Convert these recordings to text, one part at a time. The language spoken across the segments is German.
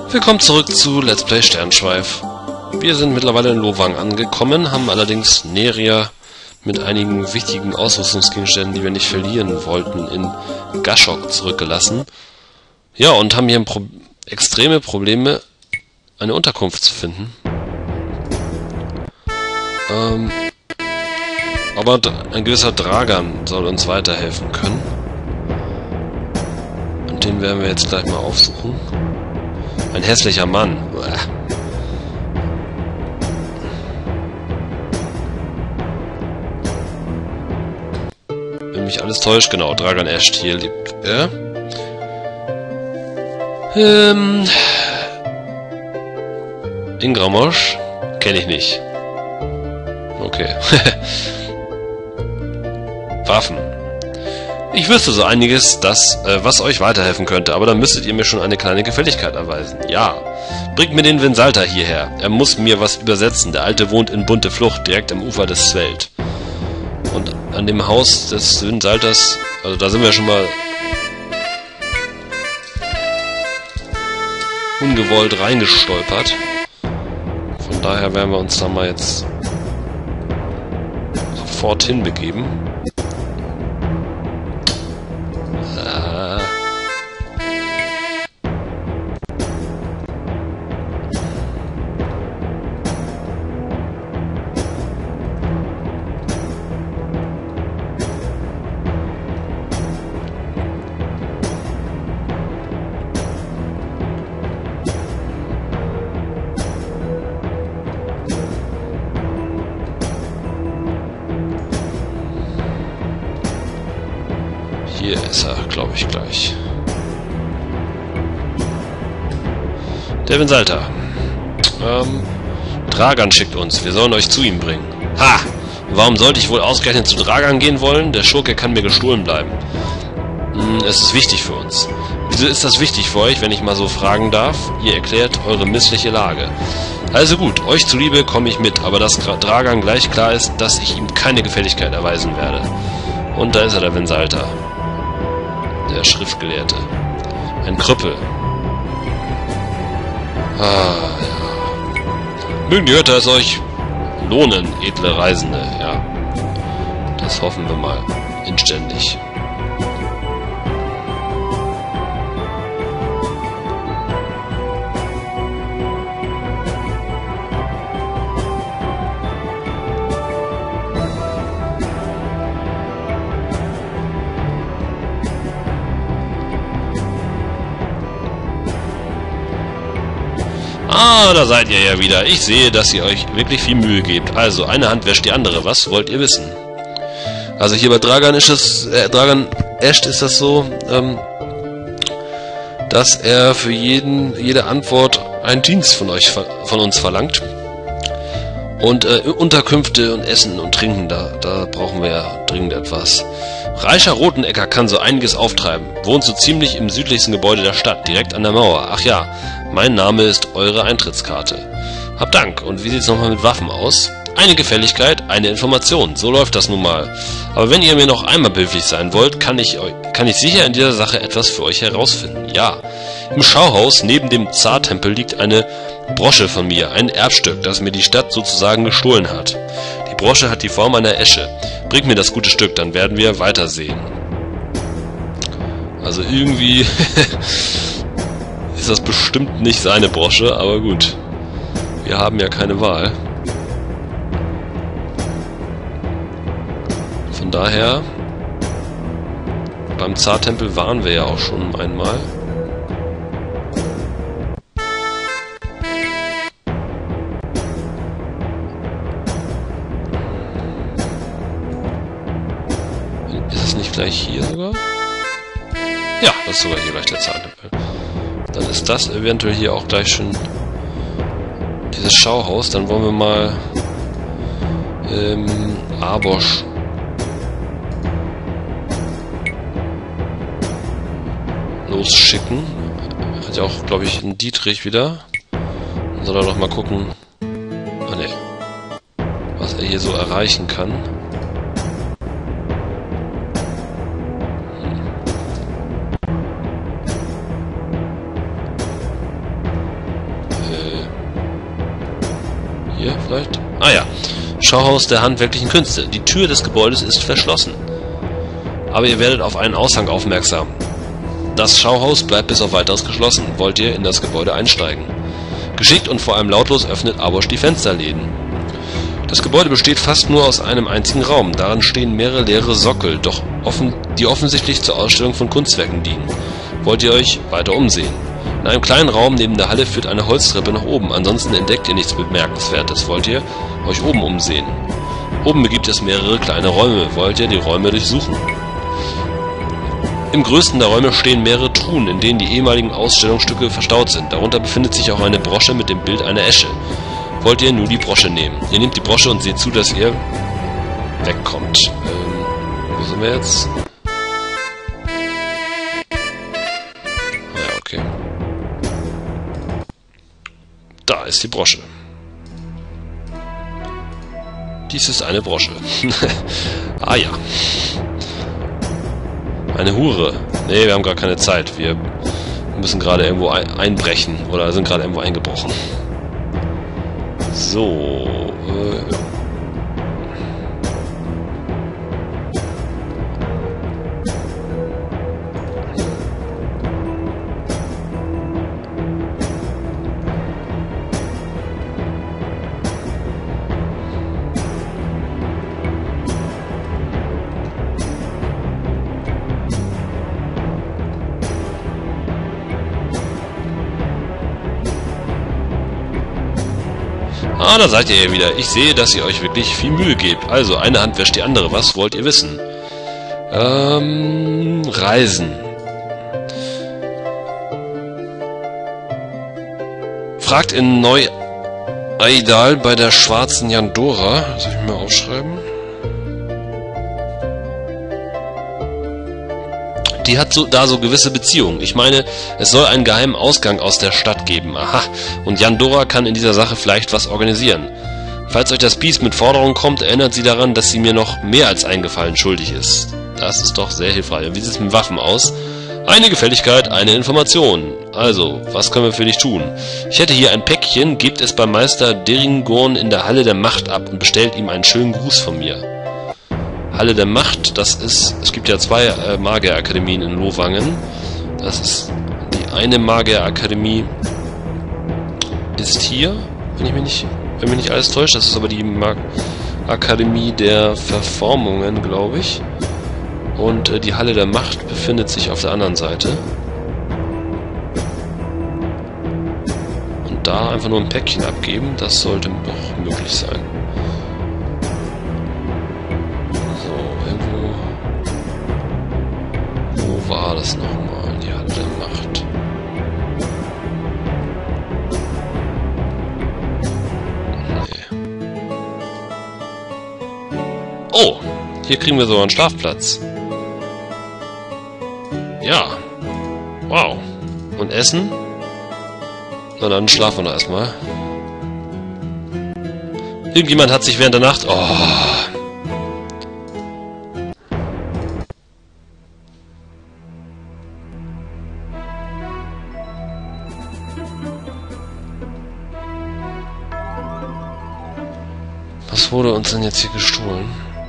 Willkommen zurück zu Let's Play Sternschweif. Wir sind mittlerweile in Lowang angekommen, haben allerdings Neria mit einigen wichtigen Ausrüstungsgegenständen, die wir nicht verlieren wollten, in Gashok zurückgelassen. Ja, und haben hier extreme Probleme, eine Unterkunft zu finden. Aber ein gewisser Dragan soll uns weiterhelfen können. Und den werden wir jetzt gleich mal aufsuchen. Ein hässlicher Mann. Wenn mich alles täuscht, genau, Dragan Asht, hier lebt er. Ingramosch? Kenne ich nicht. Okay. Waffen. Ich wüsste so einiges, was euch weiterhelfen könnte, aber dann müsstet ihr mir schon eine kleine Gefälligkeit erweisen. Ja. Bringt mir den Vinsalter hierher. Er muss mir was übersetzen. Der Alte wohnt in Bunte Flucht, direkt am Ufer des Sveld. Und an dem Haus des Vinsalters, also da sind wir schon mal ungewollt reingestolpert. Von daher werden wir uns da mal jetzt sofort hinbegeben. Hier ist er, glaube ich, gleich. Der Vinsalter. Dragan schickt uns. Wir sollen euch zu ihm bringen. Ha! Warum sollte ich wohl ausgerechnet zu Dragan gehen wollen? Der Schurke kann mir gestohlen bleiben. Es ist wichtig für uns. Wieso ist das wichtig für euch, wenn ich mal so fragen darf? Ihr erklärt eure missliche Lage. Also gut, euch zuliebe komme ich mit, aber dass Dragan gleich klar ist, dass ich ihm keine Gefälligkeit erweisen werde. Und da ist er, der Vinsalter. Der Schriftgelehrte. Ein Krüppel. Ah, ja. Mögen die Götter es euch lohnen, edle Reisende, ja. Das hoffen wir mal. Inständig. Ah, da seid ihr ja wieder. Ich sehe, dass ihr euch wirklich viel Mühe gebt. Also, eine Hand wäscht die andere. Was wollt ihr wissen? Also hier bei Dragan ist es, Dragan Asht ist das so, dass er für jede Antwort einen Dienst von uns verlangt. Und Unterkünfte und Essen und Trinken, da brauchen wir ja dringend etwas. Reicher Rotenecker kann so einiges auftreiben. Wohnt so ziemlich im südlichsten Gebäude der Stadt, direkt an der Mauer. Ach ja, mein Name ist eure Eintrittskarte. Habt Dank. Und wie sieht's nochmal mit Waffen aus? Eine Gefälligkeit, eine Information. So läuft das nun mal. Aber wenn ihr mir noch einmal behilflich sein wollt, kann ich sicher in dieser Sache etwas für euch herausfinden. Ja. Im Schauhaus neben dem Zartempel liegt eine Brosche von mir, ein Erbstück, das mir die Stadt sozusagen gestohlen hat. Die Brosche hat die Form einer Esche. Bringt mir das gute Stück, dann werden wir weitersehen. Also irgendwie ist das bestimmt nicht seine Brosche, aber gut. Wir haben ja keine Wahl. Von daher, beim Zartempel waren wir ja auch schon einmal. Ist es nicht gleich hier sogar? Ja, das ist sogar hier gleich der Zartempel. Dann ist das eventuell hier auch gleich schon dieses Schauhaus. Dann wollen wir mal Arbosch losschicken. Hat ja auch, glaube ich, einen Dietrich wieder. Dann soll er doch mal gucken, was er hier so erreichen kann. Hier vielleicht? Ah ja. Schauhaus der handwerklichen Künste. Die Tür des Gebäudes ist verschlossen. Aber ihr werdet auf einen Aushang aufmerksam. Das Schauhaus bleibt bis auf weiteres geschlossen. Wollt ihr in das Gebäude einsteigen? Geschickt und vor allem lautlos öffnet Abosch die Fensterläden. Das Gebäude besteht fast nur aus einem einzigen Raum. Darin stehen mehrere leere Sockel, die offensichtlich zur Ausstellung von Kunstzwecken dienen. Wollt ihr euch weiter umsehen? In einem kleinen Raum neben der Halle führt eine Holztreppe nach oben. Ansonsten entdeckt ihr nichts Bemerkenswertes. Wollt ihr euch oben umsehen? Oben gibt es mehrere kleine Räume. Wollt ihr die Räume durchsuchen? Im größten der Räume stehen mehrere Truhen, in denen die ehemaligen Ausstellungsstücke verstaut sind. Darunter befindet sich auch eine Brosche mit dem Bild einer Esche. Wollt ihr nur die Brosche nehmen? Ihr nehmt die Brosche und seht zu, dass ihr wegkommt. Wo sind wir jetzt? Ja, okay. Da ist die Brosche. Dies ist eine Brosche. Ah ja. Eine Hure. Nee, wir haben gar keine Zeit. Wir müssen gerade irgendwo einbrechen. Oder sind gerade irgendwo eingebrochen. So. Ah, da seid ihr ja wieder. Ich sehe, dass ihr euch wirklich viel Mühe gebt. Also, eine Hand wäscht die andere. Was wollt ihr wissen? Reisen. Fragt in Neu-Aidal bei der schwarzen Yandora. Soll ich mal aufschreiben? Die hat da so gewisse Beziehungen. Ich meine, es soll einen geheimen Ausgang aus der Stadt geben. Aha. Und Yandora kann in dieser Sache vielleicht was organisieren. Falls euch das Biest mit Forderungen kommt, erinnert sie daran, dass sie mir noch mehr als einen Gefallen schuldig ist. Das ist doch sehr hilfreich. Und wie sieht es mit Waffen aus? Eine Gefälligkeit, eine Information. Also, was können wir für dich tun? Ich hätte hier ein Päckchen, gebt es beim Meister Deringorn in der Halle der Macht ab und bestellt ihm einen schönen Gruß von mir. Halle der Macht, das ist, es gibt ja zwei Magierakademien in Lohwangen. Das ist, die eine Magierakademie ist hier, wenn mich nicht alles täuscht. Das ist aber die Akademie der Verformungen, glaube ich. Und die Halle der Macht befindet sich auf der anderen Seite. Und da einfach nur ein Päckchen abgeben, das sollte doch möglich sein. War das nochmal? Die Halle der Macht. Nee. Oh! Hier kriegen wir sogar einen Schlafplatz. Ja. Wow. Und Essen? Na dann schlafen wir noch erstmal. Irgendjemand hat sich während der Nacht... Oh... Was wurde uns denn jetzt hier gestohlen?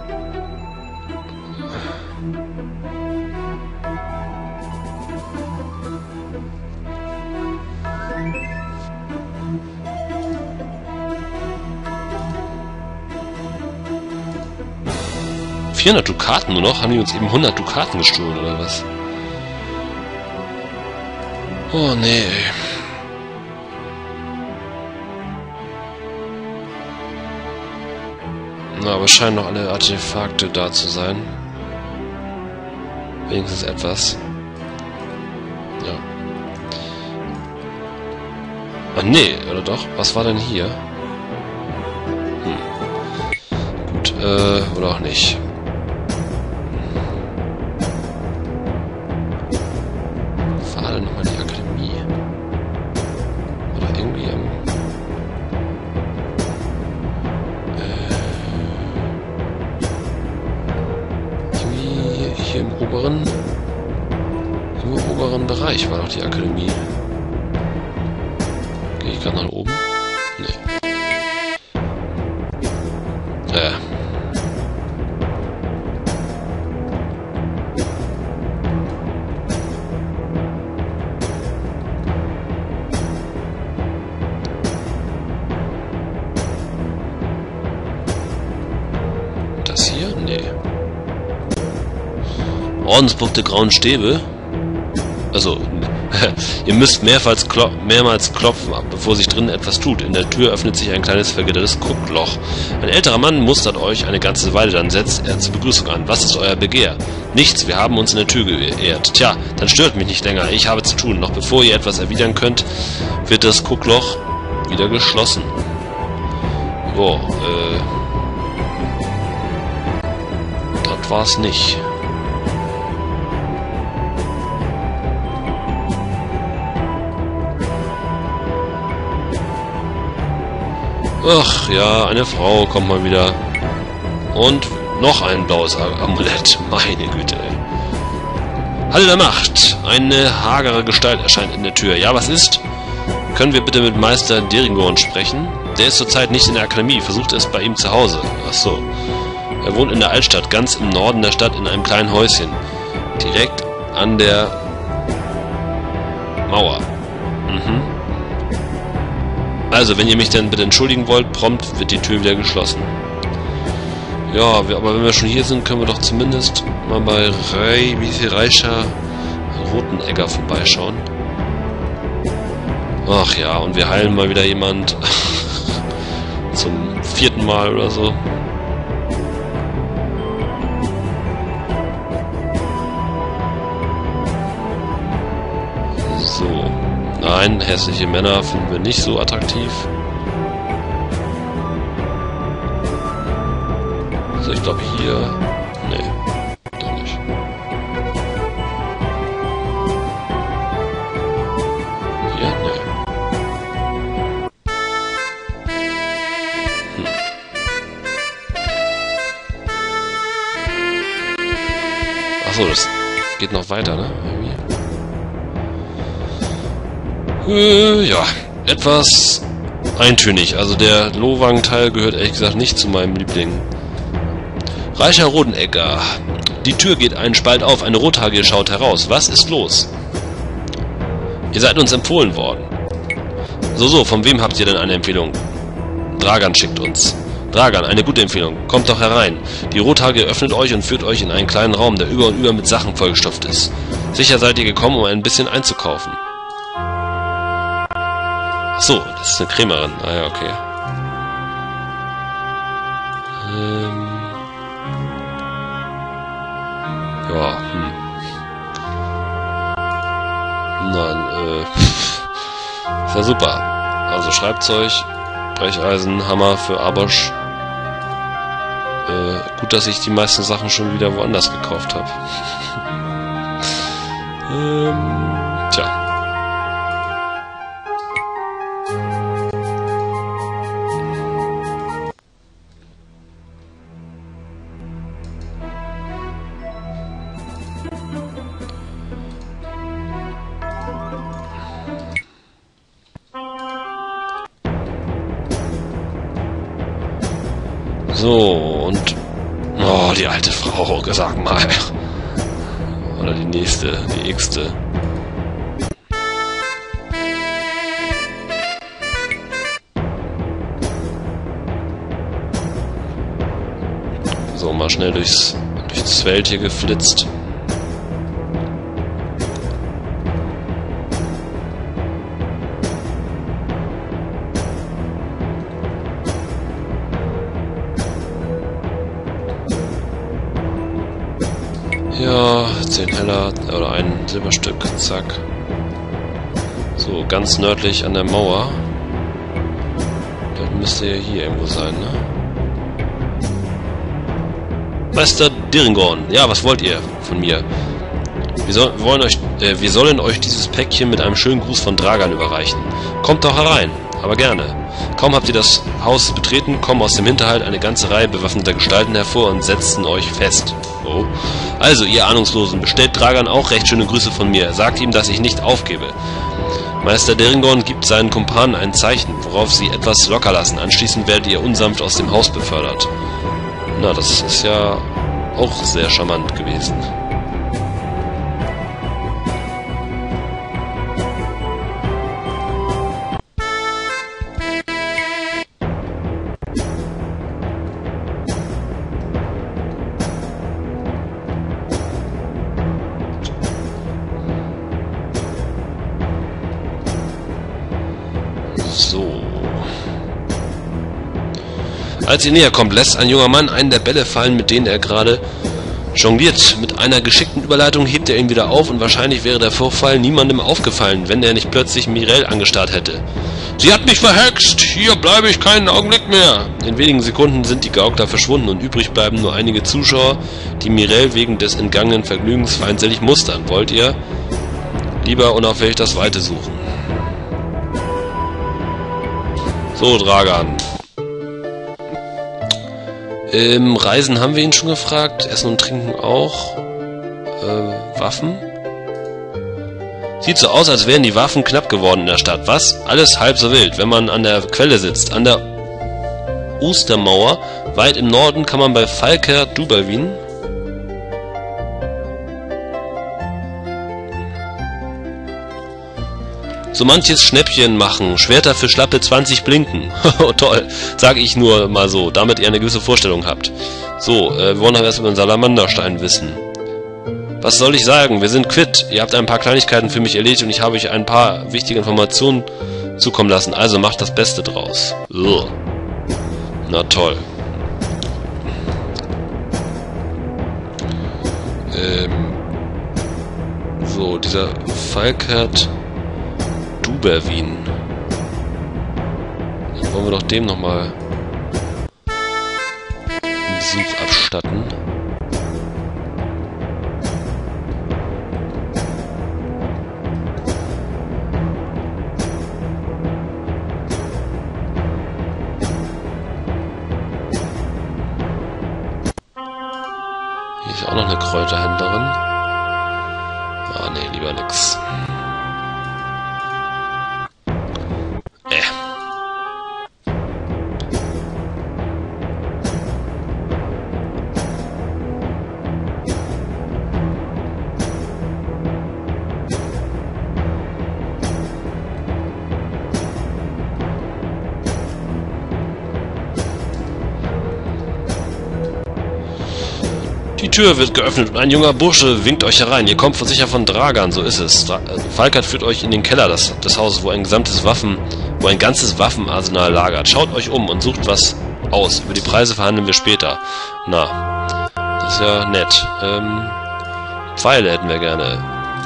$400 Dukaten nur noch? Haben die uns eben 100 Dukaten gestohlen, oder was? Oh, nee. Na, aber scheinen noch alle Artefakte da zu sein. Wenigstens etwas. Ja. Ach nee, oder doch? Was war denn hier? Gut, oder auch nicht. War denn nochmal die Akademie? Oder irgendwie am... Hier im oberen Bereich war doch die Akademie. Gehe ich gerade nach oben? Nee. Ordensbuch der grauen Stäbe? Also, ihr müsst mehrmals klopfen, bevor sich drinnen etwas tut. In der Tür öffnet sich ein kleines vergittertes Guckloch. Ein älterer Mann mustert euch eine ganze Weile, dann setzt er zur Begrüßung an. Was ist euer Begehr? Nichts, wir haben uns in der Tür geehrt. Tja, dann stört mich nicht länger, ich habe zu tun. Noch bevor ihr etwas erwidern könnt, wird das Guckloch wieder geschlossen. Boah, das war's nicht. Ach ja, eine Frau kommt mal wieder. Und noch ein blaues Amulett. Meine Güte, ey. Halle der Macht. Eine hagere Gestalt erscheint in der Tür. Ja, was ist? Können wir bitte mit Meister Deringorn sprechen? Der ist zurzeit nicht in der Akademie. Versucht es bei ihm zu Hause. Ach so. Er wohnt in der Altstadt, ganz im Norden der Stadt, in einem kleinen Häuschen. Direkt an der Mauer. Mhm. Also, wenn ihr mich dann bitte entschuldigen wollt, prompt wird die Tür wieder geschlossen. Ja, aber wenn wir schon hier sind, können wir doch zumindest mal bei Reicher Rotenegger vorbeischauen. Ach ja, und wir heilen mal wieder jemand zum 4. Mal oder so. So. Nein, hässliche Männer finden wir nicht so attraktiv. Also ich glaube hier... Nee, doch nicht. Hier? Nee. Achso, das geht noch weiter, ne? Irgendwie. Ja, etwas eintönig. Also der Lohwagen-Teil gehört ehrlich gesagt nicht zu meinem Liebling. Reicher Rodenegger. Die Tür geht einen Spalt auf, eine Rothaarige schaut heraus. Was ist los? Ihr seid uns empfohlen worden. So, von wem habt ihr denn eine Empfehlung? Dragan schickt uns. Dragan, eine gute Empfehlung. Kommt doch herein. Die Rothaarige öffnet euch und führt euch in einen kleinen Raum, der über und über mit Sachen vollgestopft ist. Sicher seid ihr gekommen, um ein bisschen einzukaufen. So, das ist eine Krämerin. Ah ja, okay. Ja, Nein, ist ja super. Also Schreibzeug, Brecheisen, Hammer für Abosch. Gut, dass ich die meisten Sachen schon wieder woanders gekauft habe. Tja. So, und... Oh, die alte Frau, sag mal. Oder die nächste, die x-te. So, mal schnell durchs Feld hier geflitzt. Ja, 10 Heller oder ein Silberstück, zack. So, ganz nördlich an der Mauer. Das müsste ja hier irgendwo sein, ne? Meister Deringorn, ja, was wollt ihr von mir? Wir sollen euch dieses Päckchen mit einem schönen Gruß von Dragan überreichen. Kommt doch herein, aber gerne. Kaum habt ihr das Haus betreten, kommen aus dem Hinterhalt eine ganze Reihe bewaffneter Gestalten hervor und setzen euch fest. Oh. Also, ihr Ahnungslosen, bestellt Dragan auch recht schöne Grüße von mir. Sagt ihm, dass ich nicht aufgebe. Meister Deringorn gibt seinen Kumpanen ein Zeichen, worauf sie etwas locker lassen. Anschließend werdet ihr unsanft aus dem Haus befördert. Na, das ist ja auch sehr charmant gewesen. So. Als ihr näher kommt, lässt ein junger Mann einen der Bälle fallen, mit denen er gerade jongliert. Mit einer geschickten Überleitung hebt er ihn wieder auf und wahrscheinlich wäre der Vorfall niemandem aufgefallen, wenn er nicht plötzlich Mireille angestarrt hätte. »Sie hat mich verhext! Hier bleibe ich keinen Augenblick mehr!« In wenigen Sekunden sind die Gaukler verschwunden und übrig bleiben nur einige Zuschauer, die Mireille wegen des entgangenen Vergnügens feindselig mustern. Wollt ihr lieber unauffällig das Weite suchen? So, Dragan. Reisen haben wir ihn schon gefragt. Essen und Trinken auch. Waffen? Sieht so aus, als wären die Waffen knapp geworden in der Stadt. Was? Alles halb so wild. Wenn man an der Quelle sitzt, an der Ostermauer, weit im Norden, kann man bei Falker Duberwin so manches Schnäppchen machen. Schwerter für schlappe 20 blinken. Oh, toll. Sag ich nur mal so, damit ihr eine gewisse Vorstellung habt. So, wir wollen noch erst über den Salamanderstein wissen. Was soll ich sagen? Wir sind quitt. Ihr habt ein paar Kleinigkeiten für mich erledigt und ich habe euch ein paar wichtige Informationen zukommen lassen. Also macht das Beste draus. Ugh. Na toll. So, dieser Falkert Duberwin. Dann wollen wir doch dem nochmal einen Besuch abstatten. Hier ist auch noch eine Kräuterhändlerin. Ah, nee, lieber nix. Die Tür wird geöffnet und ein junger Bursche winkt euch herein. Ihr kommt sicher von Dragan, so ist es. Falkert führt euch in den Keller des Hauses, wo ein ganzes Waffenarsenal lagert. Schaut euch um und sucht was aus. Über die Preise verhandeln wir später. Na, das ist ja nett. Pfeile hätten wir gerne.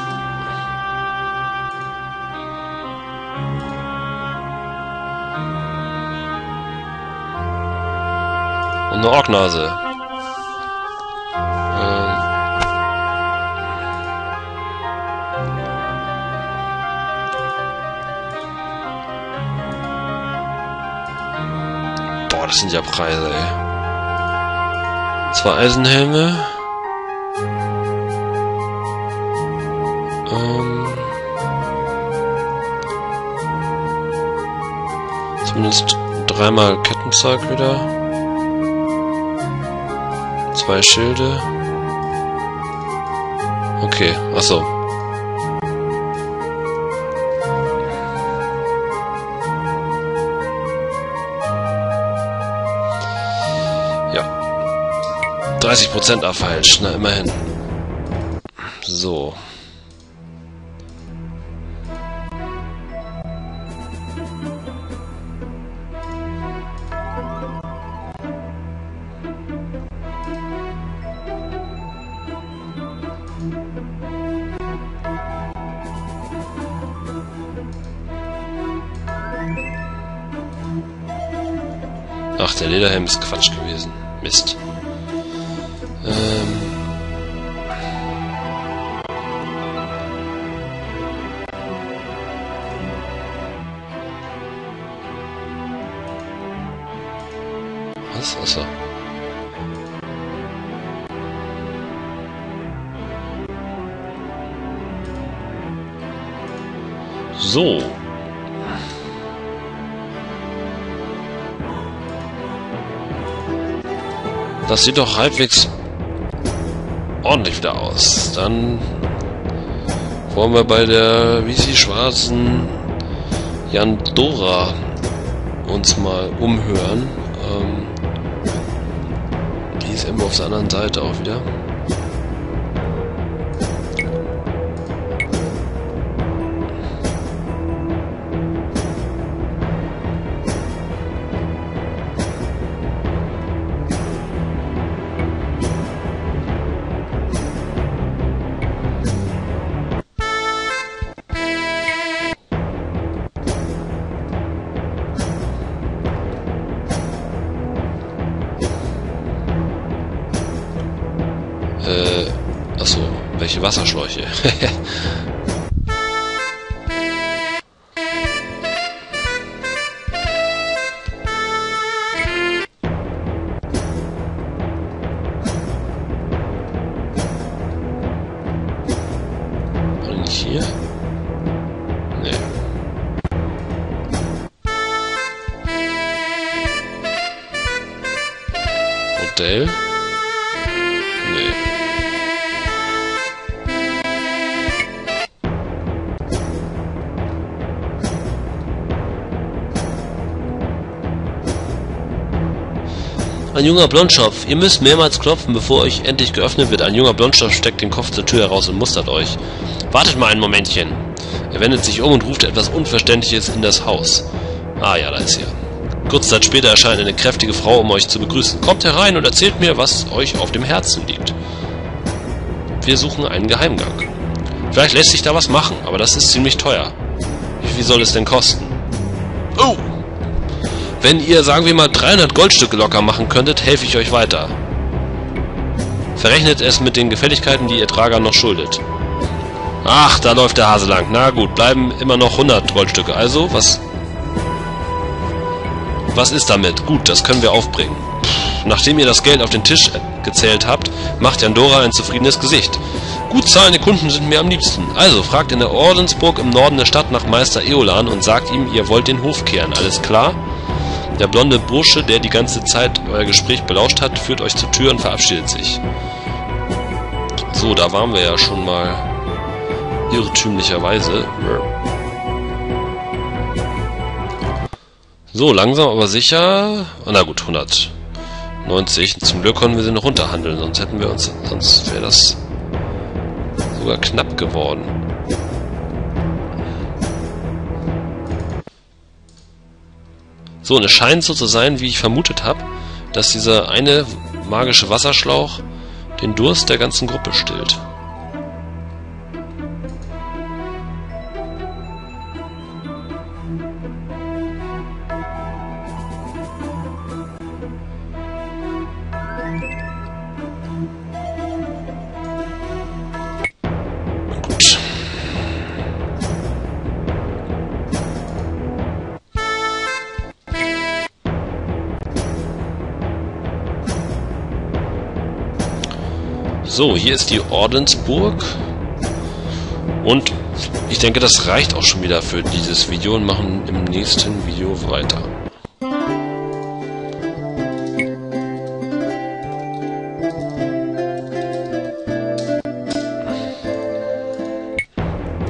Und eine Orknase. Boah, das sind ja Preise, ey. 2 Eisenhelme. Zumindest 3-mal Kettenzeug wieder. 2 Schilde. Okay, achso. Ja. 30% abfalsch, na immerhin. So. Ach, der Lederhelm ist Quatsch gewesen. Mist. Was? Achso. So. Das sieht doch halbwegs ordentlich wieder aus. Dann wollen wir bei der, wie sie schwarzen Yandora uns mal umhören. Die ist irgendwo auf der anderen Seite auch wieder. irgendwelche Wasserschläuche. Und hier? Nee. Hotel? Nee. Ein junger Blondschopf. Ihr müsst mehrmals klopfen, bevor euch endlich geöffnet wird. Ein junger Blondschopf steckt den Kopf zur Tür heraus und mustert euch. Wartet mal ein Momentchen. Er wendet sich um und ruft etwas Unverständliches in das Haus. Ah ja, da ist er. Kurze Zeit später erscheint eine kräftige Frau, um euch zu begrüßen. Kommt herein und erzählt mir, was euch auf dem Herzen liegt. Wir suchen einen Geheimgang. Vielleicht lässt sich da was machen, aber das ist ziemlich teuer. Wie viel soll es denn kosten? Oh! Wenn ihr, sagen wir mal, 300 Goldstücke locker machen könntet, helfe ich euch weiter. Verrechnet es mit den Gefälligkeiten, die ihr Trager noch schuldet. Ach, da läuft der Hase lang. Na gut, bleiben immer noch 100 Goldstücke. Also, was ist damit? Gut, das können wir aufbringen. Nachdem ihr das Geld auf den Tisch gezählt habt, macht Yandora ein zufriedenes Gesicht. Gut zahlende Kunden sind mir am liebsten. Also, fragt in der Ordensburg im Norden der Stadt nach Meister Eolan und sagt ihm, ihr wollt den Hof kehren. Alles klar? Der blonde Bursche, der die ganze Zeit euer Gespräch belauscht hat, führt euch zur Tür und verabschiedet sich. So, da waren wir ja schon mal irrtümlicherweise. So, langsam aber sicher. Na gut, 190. Zum Glück konnten wir sie noch runterhandeln, sonst wäre das sogar knapp geworden. So, und es scheint so zu sein, wie ich vermutet habe, dass dieser eine magische Wasserschlauch den Durst der ganzen Gruppe stillt. Gut. So, hier ist die Ordensburg und ich denke, das reicht auch schon wieder für dieses Video und machen im nächsten Video weiter.